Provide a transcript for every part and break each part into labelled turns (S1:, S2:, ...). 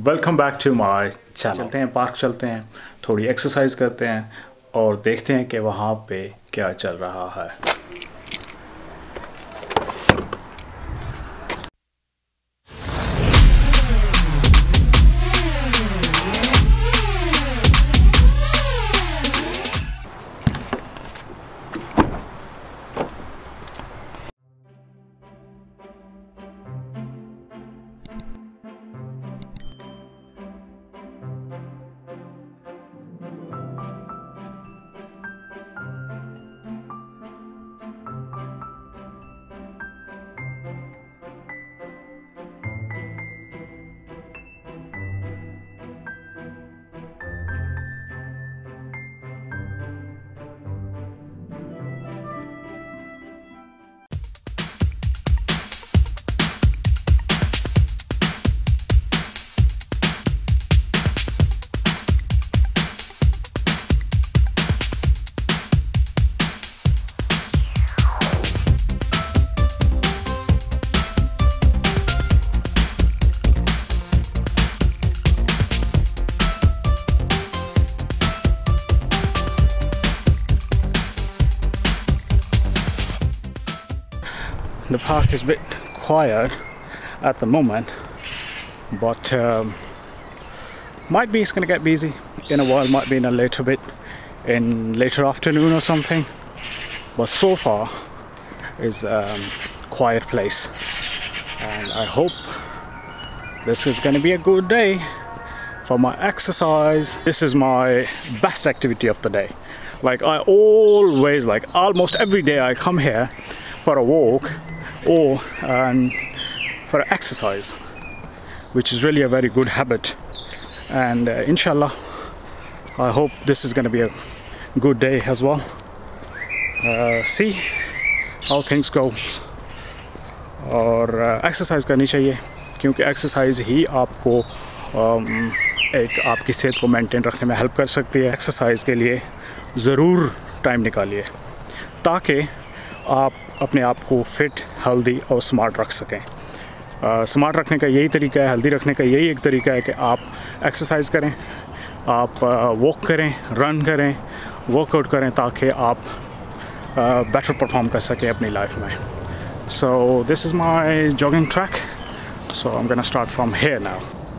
S1: Welcome back to my channel. चलते हैं park, चलते हैं, थोड़ी एक्सरसाइज करते हैं और देखते हैं कि वहाँ पे क्या चल रहा है। The park is a bit quiet at the moment, but might be it's going to get busy in a while, might be in a little bit in later afternoon or something, but so far is a quiet place, and I hope this is going to be a good day for my exercise. This is my best activity of the day. Like I always, like almost every day I come here for a walk or for exercise, which is really a very good habit, and inshallah I hope this is going to be a good day as well. See how things go, और exercise करनी चाहिए क्योंकि exercise ही आपको एक आपकी सेहत को maintain रखने में हेल्प कर सकती है। एक्सरसाइज के लिए ज़रूर टाइम निकालिए ताकि आप अपने आप को फिट, हेल्दी और स्मार्ट रख सकें। स्मार्ट रखने का यही तरीका है, हेल्दी रखने का यही एक तरीका है कि आप एक्सरसाइज करें, आप वॉक करें, रन करें, वर्कआउट करें ताकि आप बेटर परफॉर्म कर सकें अपनी लाइफ में। So this is my jogging track, so I am gonna start from here now.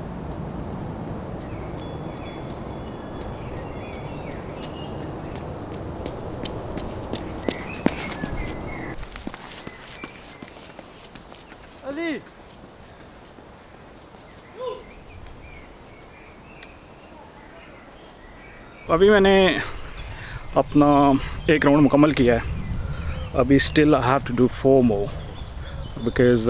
S1: अभी मैंने अपना एक राउंड मुकम्मल किया है। अभी still I have to do 4 more because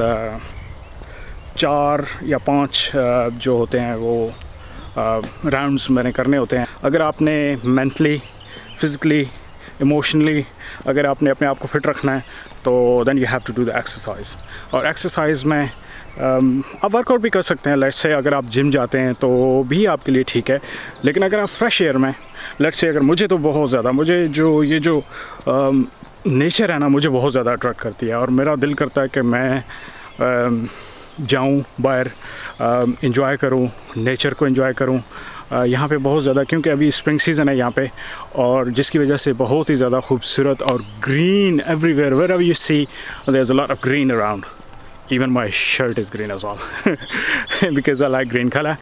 S1: 4 या 5 जो होते हैं वो राउंड्स मैंने करने होते हैं। अगर आपने मेंटली, फिज़िकली, इमोशनली अगर आपने अपने आप को फिट रखना है तो then you have to do the exercise. और एक्सरसाइज में आप वर्कआउट भी कर सकते हैं। लेट्स से अगर आप जिम जाते हैं तो भी आपके लिए ठीक है, लेकिन अगर आप फ्रेश एयर में, लेट्स से अगर मुझे तो बहुत ज़्यादा, मुझे जो ये जो नेचर है ना, मुझे बहुत ज़्यादा अट्रैक्ट करती है और मेरा दिल करता है कि मैं जाऊं बाहर, इंजॉय करूं, नेचर को इंजॉय करूं यहाँ पे बहुत ज़्यादा, क्योंकि अभी स्प्रिंग सीज़न है यहाँ पे, और जिसकी वजह से बहुत ही ज़्यादा खूबसूरत और green everywhere, wherever you see there is a lot of green around. Even my shirt is green as well because I like green color.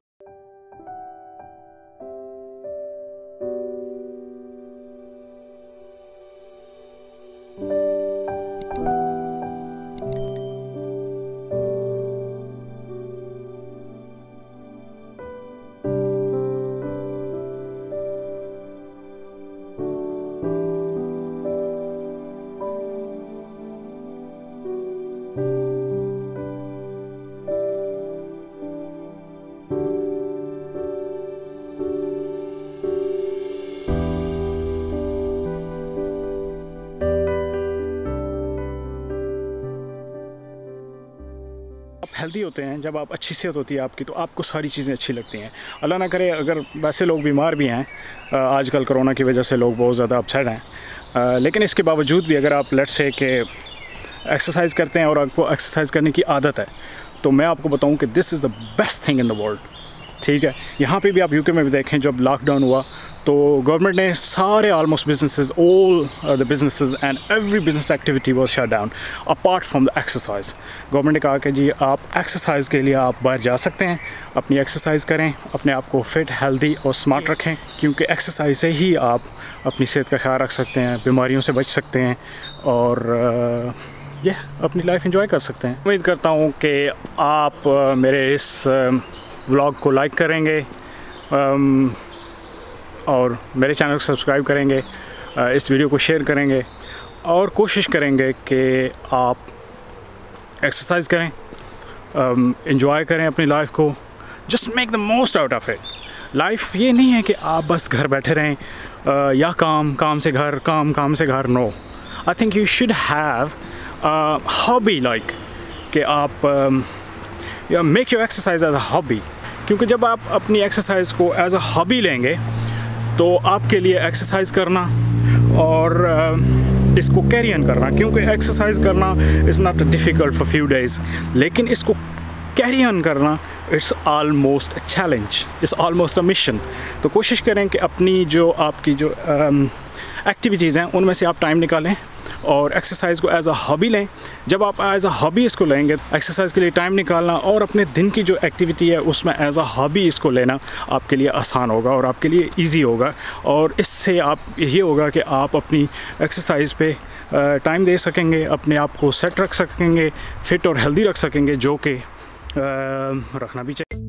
S1: Healthy होते हैं, जब आप अच्छी सेहत होती है आपकी, तो आपको सारी चीज़ें अच्छी लगती हैं। अल्लाह ना करे अगर वैसे लोग बीमार भी हैं, आजकल कोरोना की वजह से लोग बहुत ज़्यादा अपसेट हैं, लेकिन इसके बावजूद भी अगर आप लेट्स से कि एक्सरसाइज करते हैं और आपको एक्सरसाइज करने की आदत है, तो मैं आपको बताऊं कि this is the best thing in the world. ठीक है, यहाँ पे भी आप यूके में भी देखें, जब लॉकडाउन हुआ तो गवर्नमेंट ने सारे almost businesses, all the businesses and every business activity was shut down apart from the exercise. Government ने कहा कि जी आप एक्सरसाइज के लिए आप बाहर जा सकते हैं, अपनी एक्सरसाइज करें, अपने आप को फिट, हेल्दी और स्मार्ट रखें, क्योंकि एक्सरसाइज से ही आप अपनी सेहत का ख्याल रख सकते हैं, बीमारियों से बच सकते हैं और ये अपनी लाइफ एंजॉय कर सकते हैं। उम्मीद करता हूँ कि आप मेरे इस व्लॉग को लाइक करेंगे और मेरे चैनल को सब्सक्राइब करेंगे, इस वीडियो को शेयर करेंगे और कोशिश करेंगे कि आप एक्सरसाइज करें, एंजॉय करें अपनी लाइफ को, just make the most out of it. Life ये नहीं है कि आप बस घर बैठे रहें या काम से घर, काम से घर। No, I think you should have hobby, like कि आप make your exercise as a hobby, क्योंकि जब आप अपनी एक्सरसाइज को एज अ हॉबी लेंगे तो आपके लिए एक्सरसाइज करना और इसको कैरी ऑन करना, क्योंकि एक्सरसाइज करना is not difficult for few days, लेकिन इसको कैरी ऑन करना it's almost a challenge, it's almost a mission. तो कोशिश करें कि अपनी जो आपकी जो एक्टिविटीज़ हैं उनमें से आप टाइम निकालें और एक्सरसाइज को एज अ हॉबी लें। जब आप एज अ हॉबी इसको लेंगे, एक्सरसाइज के लिए टाइम निकालना और अपने दिन की जो एक्टिविटी है उसमें एज अ हॉबी इसको लेना आपके लिए आसान होगा और आपके लिए इजी होगा, और इससे आप यही होगा कि आप अपनी एक्सरसाइज पे टाइम दे सकेंगे, अपने आप को सेट रख सकेंगे, फिट और हेल्दी रख सकेंगे, जो कि रखना भी चाहिए।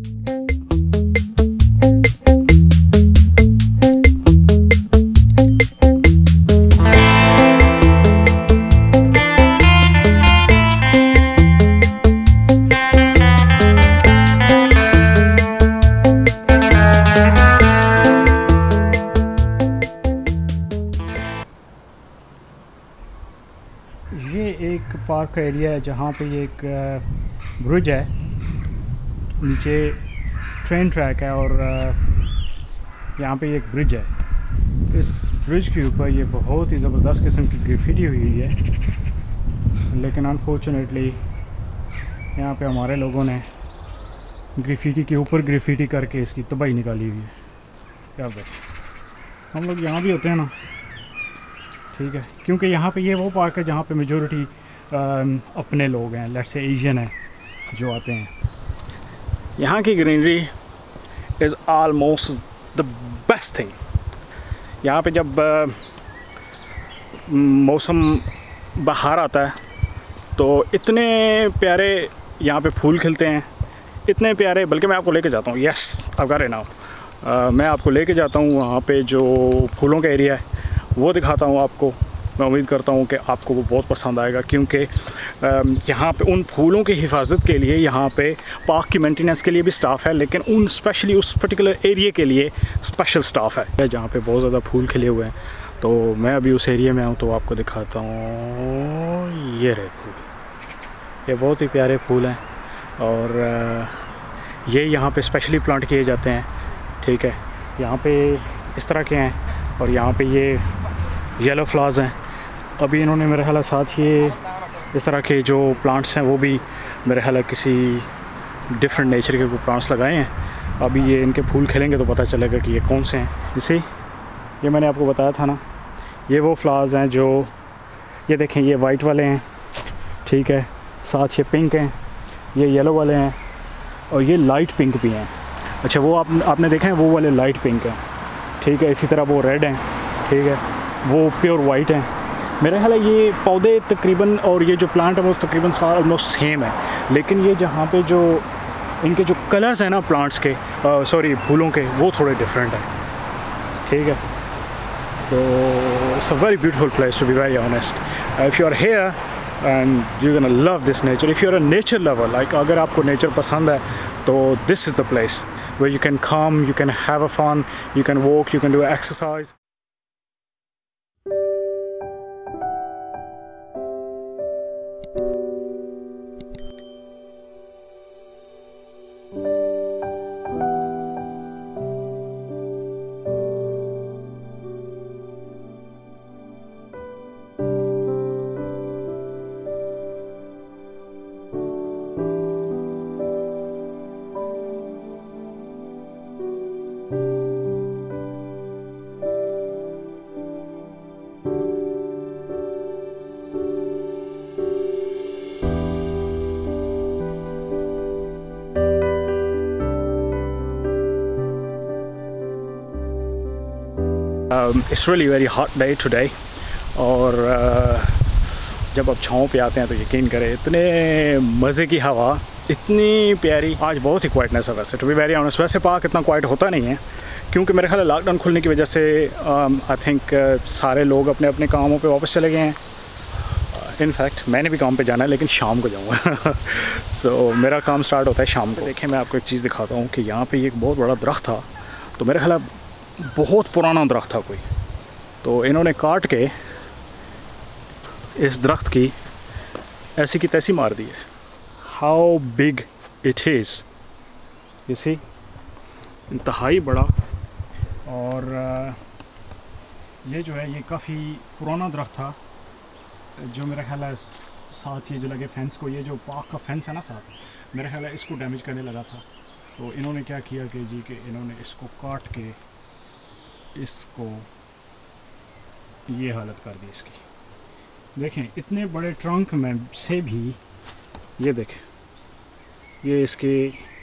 S1: ये एक पार्क का एरिया है जहाँ पे ये एक ब्रिज है, नीचे ट्रेन ट्रैक है और यहाँ पे एक ब्रिज है। इस ब्रिज के ऊपर ये बहुत ही ज़बरदस्त किस्म की ग्राफिटी हुई है, लेकिन अनफॉर्चुनेटली यहाँ पे हमारे लोगों ने ग्राफिटी के ऊपर ग्राफिटी करके इसकी तबाही निकाली हुई है। क्या बात, हम लोग यहाँ भी होते हैं ना, ठीक है, क्योंकि यहाँ पे ये वो पार्क है जहाँ पे मेजॉरिटी अपने लोग हैं, लेट्स से एशियन हैं जो आते हैं। यहाँ की greenery is almost the best thing. यहाँ पे जब मौसम बाहर आता है तो इतने प्यारे यहाँ पे फूल खिलते हैं, इतने प्यारे, बल्कि मैं आपको लेके जाता हूँ। Yes, I got it now. मैं आपको लेके जाता हूँ वहाँ पे जो फूलों का एरिया है वो दिखाता हूँ आपको। मैं उम्मीद करता हूँ कि आपको वो बहुत पसंद आएगा, क्योंकि यहाँ पे उन फूलों की हिफाजत के लिए, यहाँ पे पार्क की मेंटेनेंस के लिए भी स्टाफ है, लेकिन उन स्पेशली उस पर्टिकुलर एरिया के लिए स्पेशल स्टाफ है जहाँ पे बहुत ज़्यादा फूल खिले हुए हैं। तो मैं अभी उस एरिया में हूँ तो आपको दिखाता हूँ। ये रहे फूल, ये बहुत ही प्यारे फूल हैं और ये यहाँ पे स्पेशली प्लांट किए जाते हैं, ठीक है। यहाँ पे इस तरह के हैं और यहाँ पे ये येलो फ्लावर्स हैं। अभी इन्होंने मेरे ख्याल साथ ये इस तरह के जो प्लांट्स हैं वो भी मेरे ख्याल किसी डिफरेंट नेचर के प्लांट्स लगाए हैं। अभी ये इनके फूल खिलेंगे तो पता चलेगा कि ये कौन से हैं। इसे ये मैंने आपको बताया था ना, ये वो फ्लावर्स हैं जो, ये देखें, ये वाइट वाले हैं, ठीक है, साथ ये पिंक हैं, ये येलो वाले हैं और ये लाइट पिंक भी हैं। अच्छा, वो आपने देखे हैं, वो वाले लाइट पिंक हैं, ठीक है। इसी तरह वो रेड हैं, ठीक है, वो प्योर वाइट हैं। मेरा ख्याल है ये पौधे तकरीबन और ये जो प्लांट है वो तकरीबन सारा ऑलमोस्ट सेम है, लेकिन ये जहाँ पे जो इनके जो कलर्स हैं ना प्लांट्स के, सॉरी फूलों के, वो थोड़े डिफरेंट हैं, ठीक है। तो it's a very beautiful place to be very honest. If you are here and you gonna love this nature, if you are a nature lover, like अगर आपको नेचर पसंद है तो this is the place where you can come, you can have a fun, you can walk, you can do exercise. It's really very hot day today. और जब आप छाँव पे आते हैं तो यकीन करें इतने मज़े की हवा, इतनी प्यारी। आज बहुत ही क्वाइटनेस है वैसे, टू बी वेरी ऑनेस्ट। वैसे पार्क इतना क्वाइट होता नहीं है क्योंकि मेरे ख्याल लॉकडाउन खुलने की वजह से आई थिंक सारे लोग अपने अपने कामों पे वापस चले गए हैं। इनफैक्ट मैंने भी काम पे जाना है लेकिन शाम को जाऊँगा। सो मेरा काम स्टार्ट होता है शाम को। देखिए मैं आपको एक चीज़ दिखाता हूँ कि यहाँ पे एक बहुत बड़ा दरख्त था, तो मेरे ख्याल बहुत पुराना दरख्त था कोई, तो इन्होंने काट के इस दरख्त की ऐसी की तैसी मार दी है। How big it is, you see, इंतहाई बड़ा। और ये जो है ये काफ़ी पुराना दरख्त था, जो मेरा ख्याल है साथ ये जो लगे फेंस को, ये जो पार्क का फेंस है ना साथ, मेरा ख्याल है इसको डैमेज करने लगा था। तो इन्होंने क्या किया कि जी कि इन्होंने इसको काट के इसको ये हालत कर दी इसकी। देखें इतने बड़े ट्रंक में से भी ये देखें ये इसके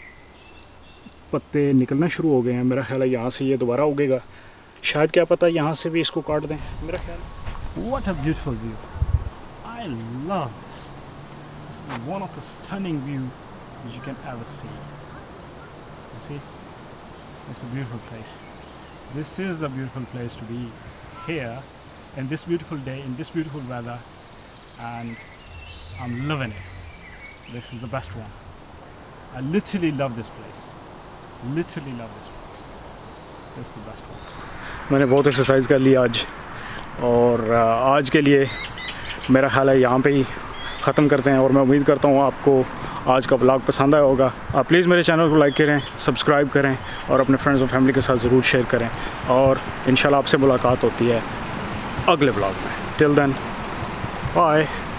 S1: पत्ते निकलना शुरू हो गए हैं। मेरा ख्याल है यहाँ से ये दोबारा उगेगा, शायद क्या पता यहाँ से भी इसको काट दें। मेरा ख्याल what a beautiful view, I love this. This is one of the stunning views you can ever see. You see? It's a beautiful place. This is a beautiful place to be here in this beautiful day, in this beautiful weather, and I'm loving it. This is the best one. I literally love this place. Literally love this place. It's the best one. मैंने बहुत exercise कर ली आज, और आज के लिए मेरा ख्याल है यहाँ पे ही ख़त्म करते हैं। और मैं उम्मीद करता हूँ आपको आज का व्लॉग पसंद आया होगा। आप प्लीज़ मेरे चैनल को लाइक करें, सब्सक्राइब करें और अपने फ्रेंड्स और फैमिली के साथ ज़रूर शेयर करें। और इंशाल्लाह आपसे मुलाकात होती है अगले व्लॉग में। Till then bye.